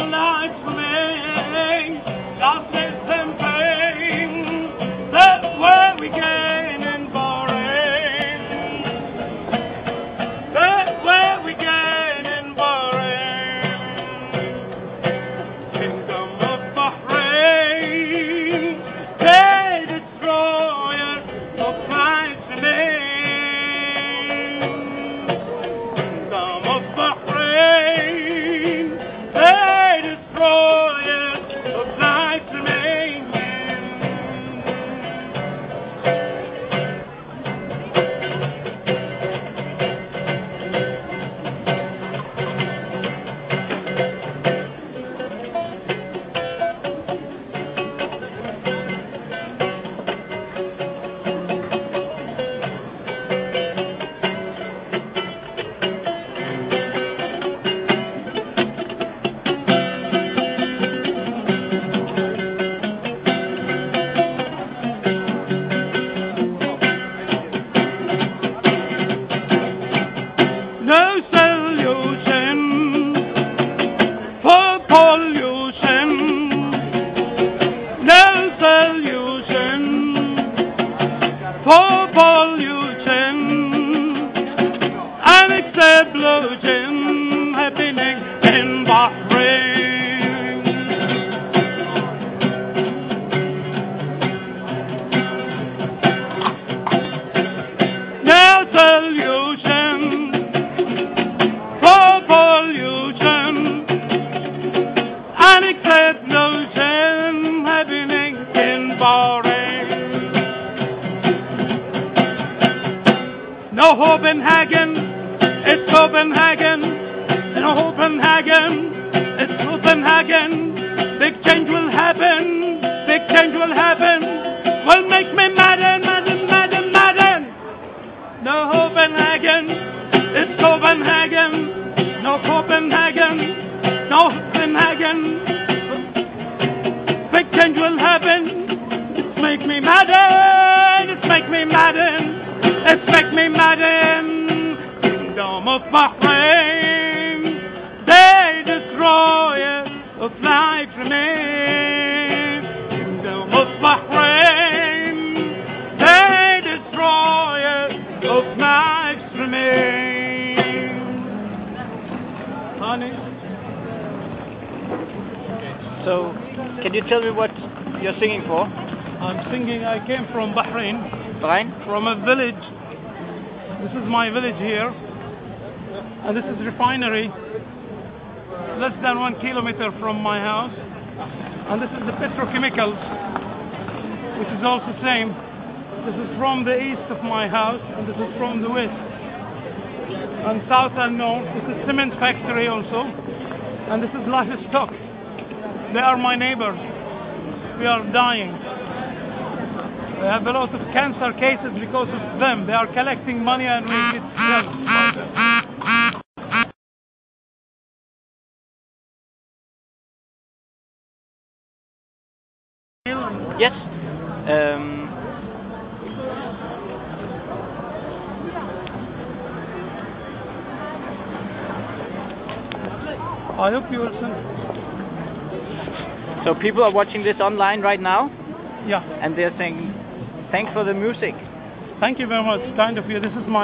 life for me, darkness and pain, that's where we gain in Bahrain. That's where we gain in Bahrain. Kingdom of Bahrain, they destroyers of Christ's name. Kingdom of Bahrain, they destroyers of Christ's name. No solution for pollution. No solution for pollution. An explosion happening in Bahrain. No solution for pollution, an explosion happening in Bahrain. No Copenhagen, it's Copenhagen. No Copenhagen, it's Copenhagen. Big change will happen, big change will happen. Will make me madden, madden, madden, madden. No Copenhagen, it's Copenhagen. No Copenhagen, no Copenhagen. Big change will happen. It's make me madden. It's make me madden. It's make me madden. Kingdom of Bahrain, they destroy of life remain. Kingdom of Bahrain, they destroy of life remain. Honey. So, can you tell me what you're singing for? I'm singing, I came from Bahrain, Bahrain? from a village. This is my village here. And this is refinery, less than 1 kilometer from my house. And this is the petrochemicals, which is also same. This is from the east of my house, and this is from the west. And south and north, this is cement factory also. And this is livestock. They are my neighbors. We are dying. We have a lot of cancer cases because of them. They are collecting money and we get killed. Yes. I hope you will send. So people are watching this online right now, Yeah. and they're saying, thanks for the music. Thank you very much. Kind of you. This is my